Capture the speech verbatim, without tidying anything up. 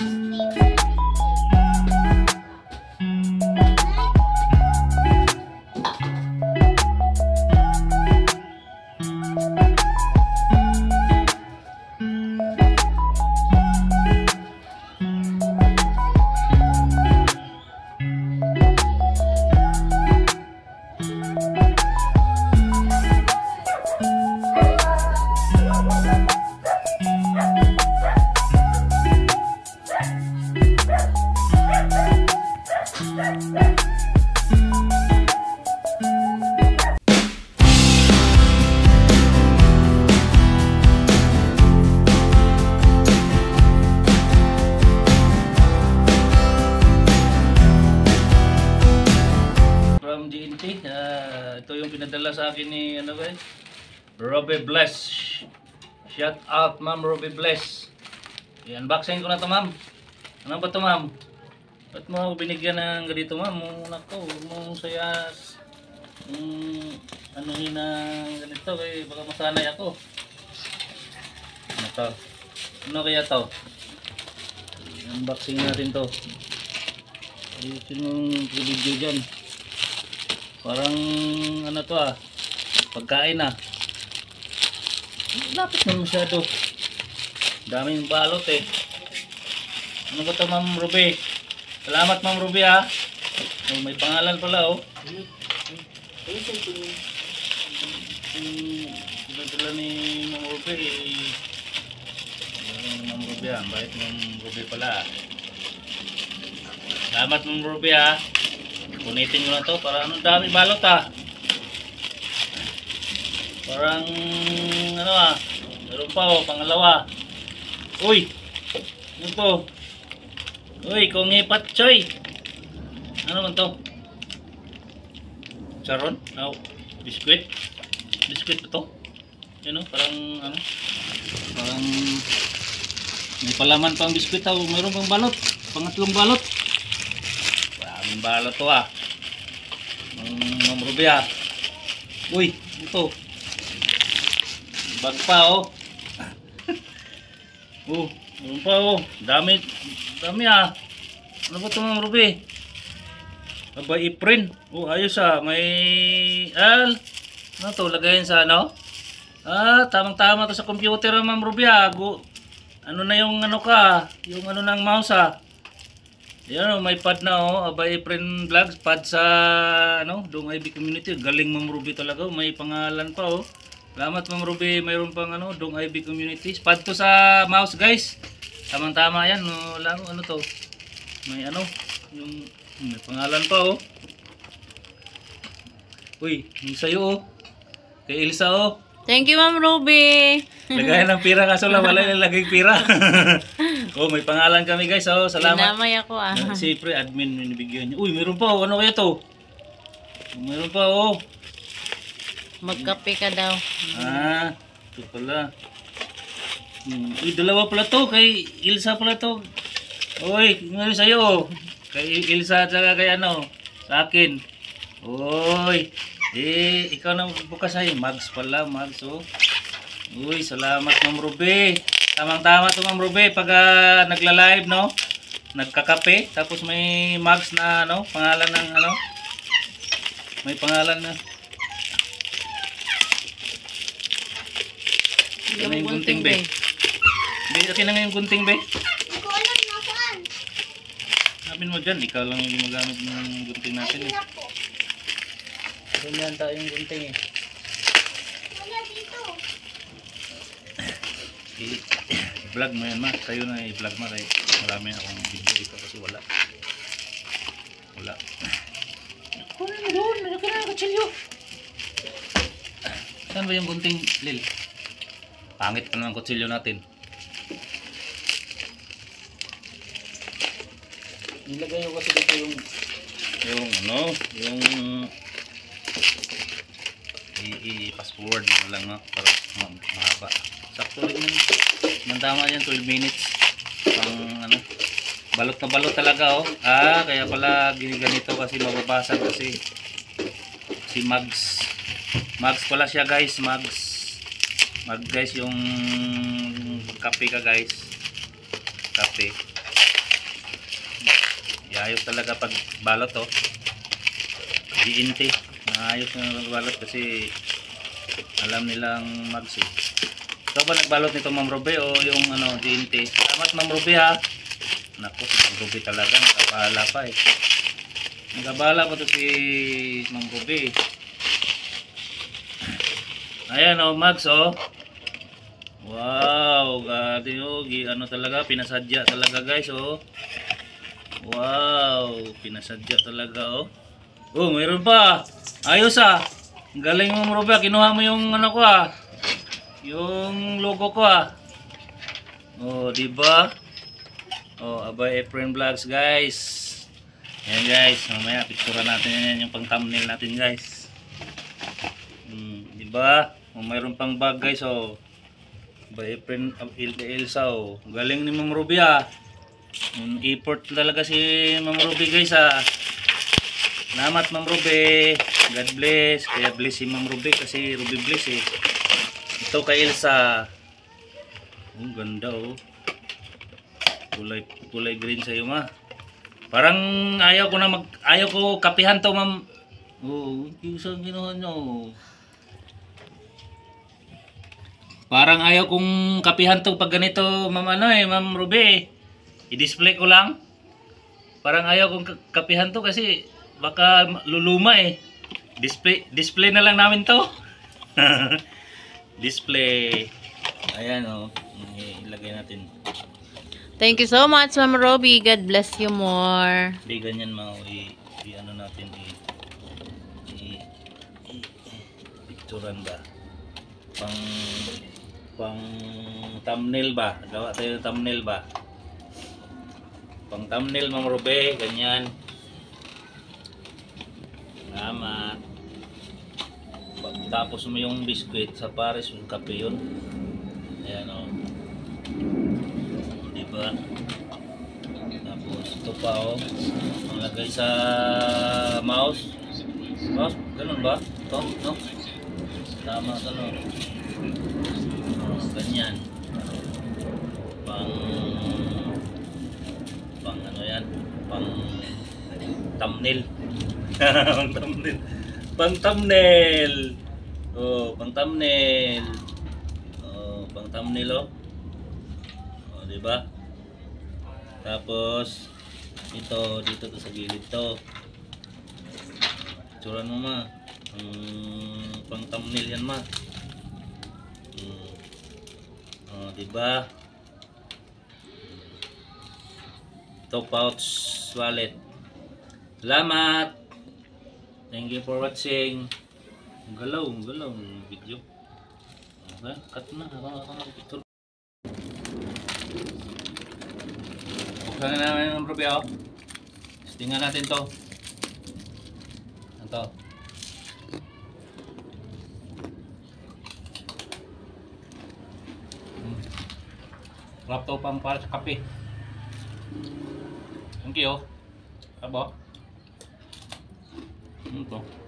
From G N T, uh, ito yung pinadala sa akin ni ano ba, Robbie Bless. Shout out Ma'am Robbie Bless. I-unboxing ko na to, ma'am. Ano ba to, ma'am? Ba't mo ako binigyan ng ganito, ma'am? Nako, mong sayas. Hmm, ano yun ng ganito, eh, baka masanay ako. Ano to? Ano kaya to? Unboxing natin to. Ayusin mong video dyan. Parang ano to ah, pagkain ah. Lapit na masyado. Daming balot eh. Ano ba to, Ma'am Ruby? Salamat, Ma'am Ruby ah. Oh, may pangalan pala oh. Pinadala ni Ma'am Ruby. Ma'am Ruby ah, bait Ma'am Ruby pala. Salamat, Ma'am Ruby ah. Punitin ko na to para ano, dami balot ah. Parang ano ah, meron pa oh, pangalawa. Uy, ano to? Uy, kongi patchoy. Ano man to? Charon? No, biskuit. Biskuit ba to? Yan oh, parang ano, parang may palaman pang biskuit ah. Meron pang balot, pangatlong balot. Maraming balot to ah. Ma'am Ruby ah. Uy, ito. Bag pa oh. Oh, meron pa oh. Dami, dami ah. Ano ba ito, Ma'am Ruby? Aba, i-print. Oh, ayos ah. May, al, ano to, lagayin sa ano? Ah, tamang-tama to sa computer ah, Ma'am Ruby ah. Go, ano na yung ano ka? Yung ano ng mouse ah. Yan oh, may pad na oh. Aba, i-print vlogs. Pad sa, ano, Dong I B Community. Galing, Ma'am Ruby talaga. May pangalan pa oh. Salamat, Ma'am Ruby. Mayroon pang ano, Dong I B Community. Pad to sa mouse, guys. Tamang-tama yan. No, lang, ano to? May ano, yung may pangalan pa oh. Uy, yung sa'yo oh. Kay Elsa oh. Thank you, Ma'am Ruby. Lagayan ng pira kaso lang wala nilagay pira. Oh, may pangalan kami, guys. Oh, salamat. Pinamay ako ah. Siyempre, admin minibigyan niya. Uy, meron pa oh. Ano kaya to? Meron pa oh. Magkape ka daw. Ah, ito pala. Hmm. Uy, dalawa pala to. Kay Ilsa pala to. Uy, ngayon sa'yo. Kay Ilsa at saka kay ano, sa akin. Uy, eh, ikaw na bukas ay. Mags pala, Mags oh. Uy, salamat, Ma'am Ruby. Tamang-tama to, Ma'am Ruby. Pag uh, nagla-live, no? Nagkakape. Tapos may Mags na, ano, pangalan ng, ano. May pangalan na. Ano yung gunting, be? Be, akin na nga yung gunting, be. Hindi ko alam nasaan. Sabihin mo dyan, ikaw lang yung gumagamit ng gunting natin eh. Wala po. Ganyan tayo yung gunting eh. Wala dito. I-vlog mo yan, ma. Tayo na i-vlog mo. Kaya marami akong video dito kasi wala. Wala. Kunin mo doon. Meron ka na kutsilyo. Saan ba yung gunting, Lil? Pangit pa naman kutsilyo natin. Nilagay ko kasi dito yung yung ano, yung i-pass forward mo lang no, para mahaba. Sakto rin yun. Mandama yan, twelve minutes. Pang ano, balot na balot talaga oh. Ah, kaya pala giniganito kasi mababasag kasi si Mags. Mags pala siya, guys, Mags. Mag guys yung kape ka, guys. Kape. Ayos talaga pag balot oh. G N T. Naayos na balot kasi alam nilang magsi. Ikaw ba nagbalot nito Ma'am Ruby o yung ano G N T? Salamat Ma'am Ruby ha. Naku, si Ma'am Ruby talaga nakabahala pa eh. Nakabahala pa to si Ma'am Ruby. Ayan oh, Max oh. Wow, gati oh, gi- ano talaga, pinasadya talaga guys oh. Wow, pinasadya talaga oh. Oh, mayroon pa. Ayos ah. Ang galing mo Ruby, kinuha mo yung ano ko ah. Yung logo ko ah. Oh, di ba? Oh, Abay Efren Vlogs guys. Ayan guys, mamaya picturean natin yan yung pang thumbnail natin guys. Hmm, di ba? Oh, mayroon pang bag guys oh. Abay Efren Elsa oh. Galing ni Ma'am Ruby ah. Um, effort talaga si Ma'am Ruby guys ah. Salamat Ma'am Ruby. God bless. Kaya bless si Ma'am Ruby kasi Ruby bless eh. Ito kay Elsa. Ang ganda oh. Kulay kulay green sa iyo ma. Parang ayaw ko na mag ayaw ko kapihan to Ma'am. Oh, isang ginawa nyo. Parang ayaw kong kapihan to pag ganito Ma'am ano eh, Ma'am Ruby. I-display ko lang. Parang ayaw kong ka- kapihan to kasi baka luluma eh. Display display na lang namin to. Display. Ayan oh. Ilagay natin. Thank you so much, Ma'am Ruby. God bless you more. Di ganyan mga i, i ano natin i i, i, i picturean ba? Pang pang thumbnail ba? Gawa tayo ng thumbnail ba? Pang thumbnail Ma'am Ruby, ganyan. Salamat. Tapos mo yung biscuit sa Paris, yung kape yun. Ayan o. Diba? Tapos ito pa o. Malagay sa mouse. Mouse? Ganun ba? Ito? No? Tama ka no? O, ganyan. Pang... Pang ano yan? Pang... thumbnail. Pang thumbnail. Pang thumbnail. Oh, pang thumbnail. Oh, pang thumbnail oh. Oh, di ba? Tapos ito dito to sa gilid to. Picturean mo ma. Hmm, pang thumbnail yan ma. Hmm. Oh, di ba? Ito pouch wallet. Salamat. Thank you for watching. Ang galaw, ang galaw ng video. Okay, cut na. Ako, ako mag-picture. Buksan na namin ng propio. Testingan natin to. Ito. Hmm. Laptop pang para sa kape. Thank you. Abo. Ito.